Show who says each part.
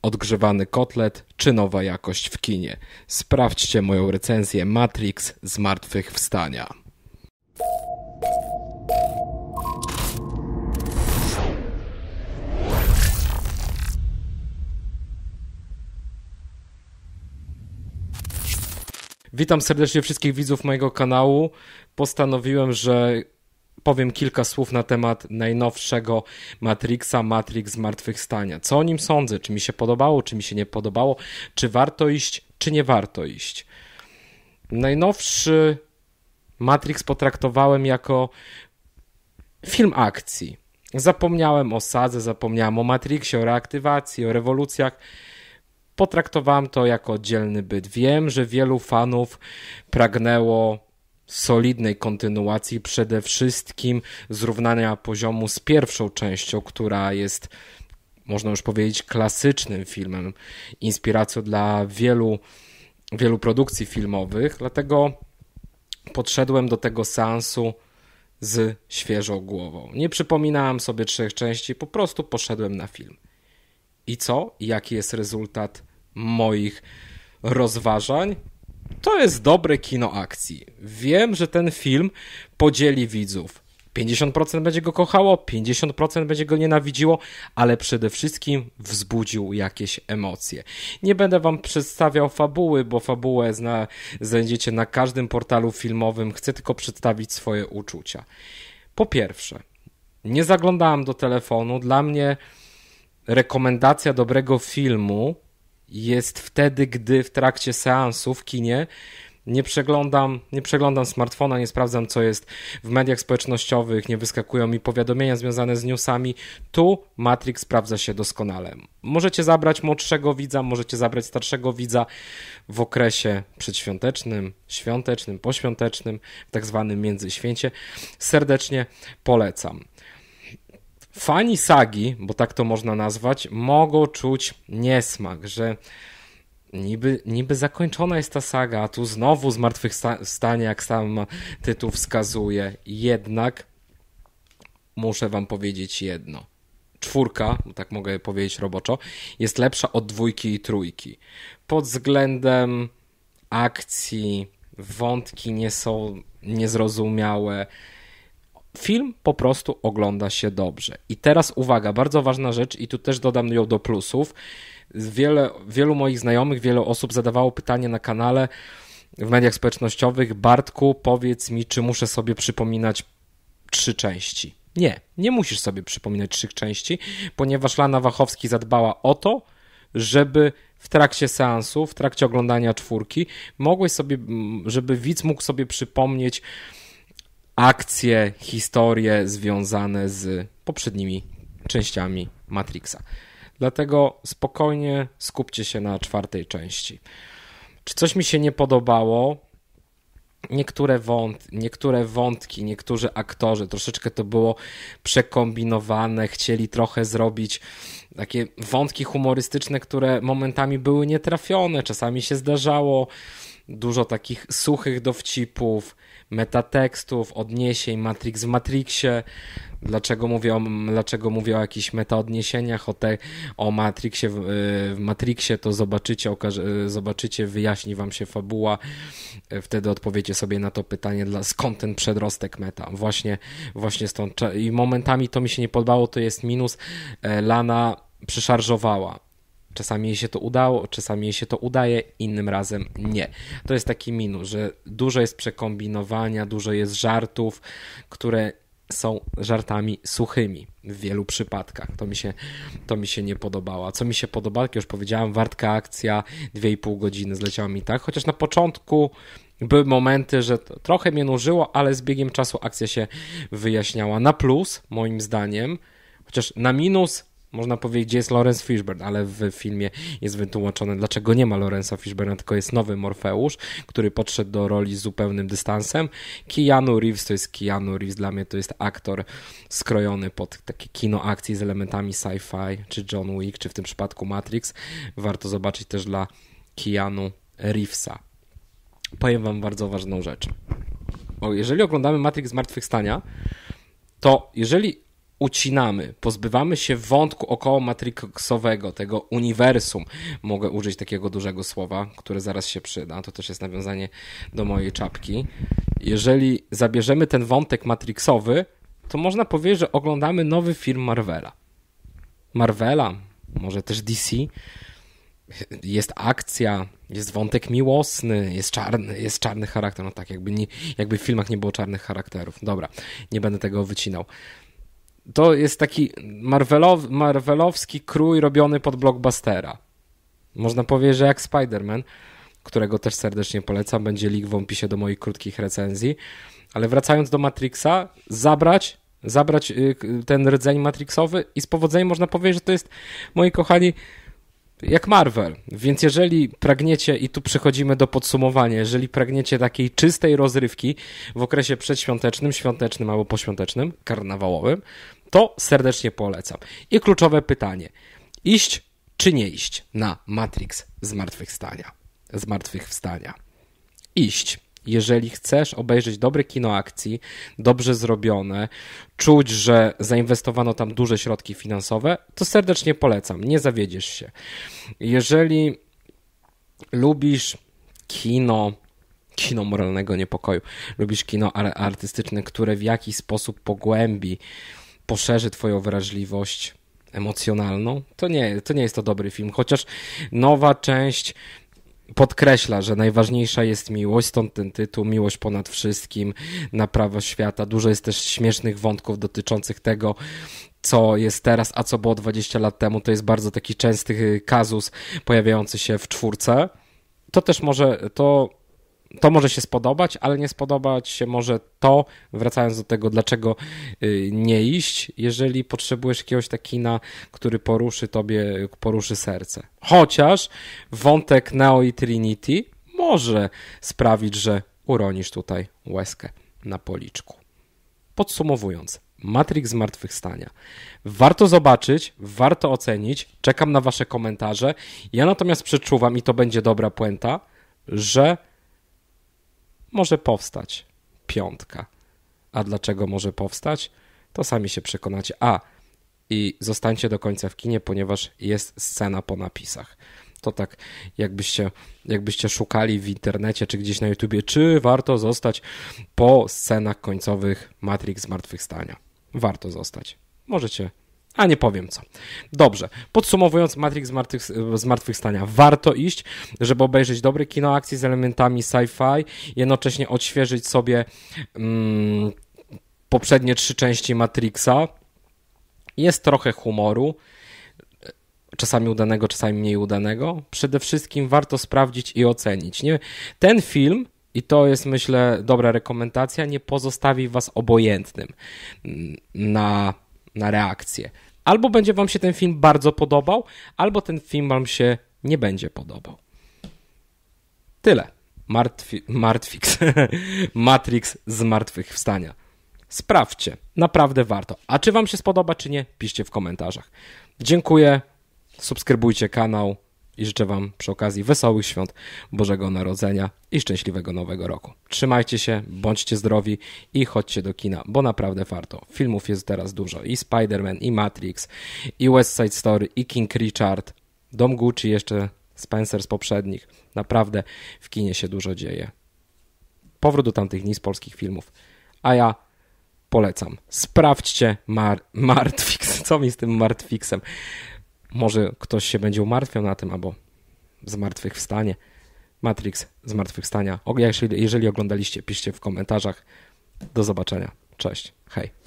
Speaker 1: odgrzewany kotlet czy nowa jakość w kinie. Sprawdźcie moją recenzję Matrix Zmartwychwstania. Witam serdecznie wszystkich widzów mojego kanału. Postanowiłem, że powiem kilka słów na temat najnowszego Matrixa, Matrix Zmartwychwstania. Co o nim sądzę? Czy mi się podobało, czy mi się nie podobało? Czy warto iść, czy nie warto iść? Najnowszy Matrix potraktowałem jako film akcji. Zapomniałem o sadze, zapomniałem o Matrixie, o reaktywacji, o rewolucjach. Potraktowałem to jako oddzielny byt. Wiem, że wielu fanów pragnęło solidnej kontynuacji, przede wszystkim zrównania poziomu z pierwszą częścią, która jest, można już powiedzieć, klasycznym filmem, inspiracją dla wielu produkcji filmowych, dlatego podszedłem do tego seansu z świeżą głową. Nie przypominałem sobie 3 części, po prostu poszedłem na film. I co? Jaki jest rezultat moich rozważań? To jest dobre kino akcji. Wiem, że ten film podzieli widzów. 50% będzie go kochało, 50% będzie go nienawidziło, ale przede wszystkim wzbudził jakieś emocje. Nie będę wam przedstawiał fabuły, bo fabułę znajdziecie na każdym portalu filmowym. Chcę tylko przedstawić swoje uczucia. Po pierwsze, nie zaglądałem do telefonu. Dla mnie rekomendacja dobrego filmu jest wtedy, gdy w trakcie seansu w kinie nie przeglądam smartfona, nie sprawdzam, co jest w mediach społecznościowych, nie wyskakują mi powiadomienia związane z newsami. Tu Matrix sprawdza się doskonale. Możecie zabrać młodszego widza, możecie zabrać starszego widza w okresie przedświątecznym, świątecznym, poświątecznym, w tak zwanym międzyświęcie. Serdecznie polecam. Fani sagi, bo tak to można nazwać, mogą czuć niesmak, że niby zakończona jest ta saga, a tu znowu zmartwychwstanie, jak sam tytuł wskazuje. Jednak muszę wam powiedzieć jedno. 4, tak mogę powiedzieć roboczo, jest lepsza od 2 i 3. Pod względem akcji wątki nie są niezrozumiałe. Film po prostu ogląda się dobrze. I teraz uwaga, bardzo ważna rzecz i tu też dodam ją do plusów. Wielu moich znajomych, wiele osób zadawało pytanie na kanale, w mediach społecznościowych: Bartku, powiedz mi, czy muszę sobie przypominać 3 części. Nie musisz sobie przypominać 3 części, ponieważ Lana Wachowski zadbała o to, żeby w trakcie seansu, w trakcie oglądania 4 żeby widz mógł sobie przypomnieć akcje, historie związane z poprzednimi częściami Matrixa. Dlatego spokojnie skupcie się na 4 części. Czy coś mi się nie podobało? Niektóre wątki, niektórzy aktorzy, troszeczkę to było przekombinowane, chcieli trochę zrobić takie wątki humorystyczne, które momentami były nietrafione, czasami się zdarzało dużo takich suchych dowcipów, metatekstów, odniesień, Matrix w Matrixie. Dlaczego mówię o jakichś metaodniesieniach, o Matrixie w Matrixie, to zobaczycie, wyjaśni wam się fabuła, wtedy odpowiecie sobie na to pytanie, skąd ten przedrostek meta. Właśnie stąd. I momentami to mi się nie podobało, to jest minus. Lana przeszarżowała. Czasami jej się to udało, czasami jej się to udaje, innym razem nie. To jest taki minus, że dużo jest przekombinowania, dużo jest żartów, które są żartami suchymi w wielu przypadkach. To mi się nie podobało. A co mi się podobało, jak już powiedziałem, wartka akcja, 2,5 godziny zleciała mi tak, chociaż na początku były momenty, że to trochę mnie nużyło, ale z biegiem czasu akcja się wyjaśniała. Na plus, moim zdaniem, chociaż na minus można powiedzieć, gdzie jest Laurence Fishburne, ale w filmie jest wytłumaczone, dlaczego nie ma Laurence'a Fishburne'a, tylko jest nowy Morfeusz, który podszedł do roli z zupełnym dystansem. Keanu Reeves to jest Keanu Reeves, dla mnie to jest aktor skrojony pod takie kino akcji z elementami sci-fi, czy John Wick, czy w tym przypadku Matrix. Warto zobaczyć też dla Keanu Reevesa. Powiem wam bardzo ważną rzecz. Jeżeli oglądamy Matrix Zmartwychwstania, to jeżeli ucinamy, pozbywamy się wątku około Matrixowego, tego uniwersum, mogę użyć takiego dużego słowa, które zaraz się przyda, to też jest nawiązanie do mojej czapki. Jeżeli zabierzemy ten wątek Matrixowy, to można powiedzieć, że oglądamy nowy film Marvela, może też DC. Jest akcja, jest wątek miłosny, jest czarny charakter. No tak, jakby w filmach nie było czarnych charakterów. Dobra, nie będę tego wycinał. To jest taki marvelowski krój robiony pod blockbustera. Można powiedzieć, że jak Spider-Man, którego też serdecznie polecam, będzie link w opisie do moich krótkich recenzji. Ale wracając do Matrixa, zabrać ten rdzeń Matrixowy i z powodzeniem można powiedzieć, że to jest, moi kochani, jak Marvel. Więc jeżeli pragniecie, i tu przechodzimy do podsumowania, jeżeli pragniecie takiej czystej rozrywki w okresie przedświątecznym, świątecznym albo poświątecznym, karnawałowym, to serdecznie polecam. I kluczowe pytanie. Iść czy nie iść na Matrix Zmartwychwstania? Iść. Jeżeli chcesz obejrzeć dobre kino akcji, dobrze zrobione, czuć, że zainwestowano tam duże środki finansowe, to serdecznie polecam, nie zawiedziesz się. Jeżeli lubisz kino moralnego niepokoju, lubisz kino artystyczne, które w jakiś sposób pogłębi, poszerzy twoją wrażliwość emocjonalną, to nie jest to dobry film, chociaż nowa część podkreśla, że najważniejsza jest miłość, stąd ten tytuł, miłość ponad wszystkim, naprawa świata. Dużo jest też śmiesznych wątków dotyczących tego, co jest teraz, a co było 20 lat temu. To jest bardzo taki częsty kazus pojawiający się w 4. To też to może się spodobać, ale nie spodobać się może to, wracając do tego, dlaczego nie iść, jeżeli potrzebujesz jakiegoś takina, który poruszy serce. Chociaż wątek Neo i Trinity może sprawić, że uronisz tutaj łezkę na policzku. Podsumowując, Matrix Zmartwychwstania. Warto zobaczyć, warto ocenić, czekam na wasze komentarze. Ja natomiast przeczuwam, i to będzie dobra puenta, że może powstać 5. A dlaczego może powstać? To sami się przekonacie. I zostańcie do końca w kinie, ponieważ jest scena po napisach. To tak jakbyście szukali w internecie czy gdzieś na YouTubie, czy warto zostać po scenach końcowych Matrix Zmartwychwstania. Warto zostać. Możecie, a nie powiem co. Dobrze, podsumowując Matrix Zmartwychwstania, warto iść, żeby obejrzeć dobre kino akcji z elementami sci-fi, jednocześnie odświeżyć sobie poprzednie 3 części Matrixa. Jest trochę humoru, czasami udanego, czasami mniej udanego. Przede wszystkim warto sprawdzić i ocenić. Ten film, i to jest, myślę, dobra rekomendacja, nie pozostawi was obojętnym na reakcję. Albo będzie wam się ten film bardzo podobał, albo ten film wam się nie będzie podobał. Tyle. Matrix Zmartwychwstania. Sprawdźcie. Naprawdę warto. A czy wam się spodoba, czy nie? Piszcie w komentarzach. Dziękuję. Subskrybujcie kanał i życzę wam przy okazji wesołych świąt Bożego Narodzenia i szczęśliwego Nowego Roku. Trzymajcie się, bądźcie zdrowi i chodźcie do kina, bo naprawdę warto. Filmów jest teraz dużo. I Spider-Man, i Matrix, i West Side Story, i King Richard, Dom Gucci, jeszcze Spencer z poprzednich. Naprawdę w kinie się dużo dzieje. Powrót do tamtych dni z polskich filmów. A ja polecam. Sprawdźcie Martfix. Co mi z tym Martfixem? Może ktoś się będzie umartwiał na tym, albo Zmartwychwstanie. Matrix Zmartwychwstania. Jeżeli oglądaliście, piszcie w komentarzach. Do zobaczenia. Cześć. Hej.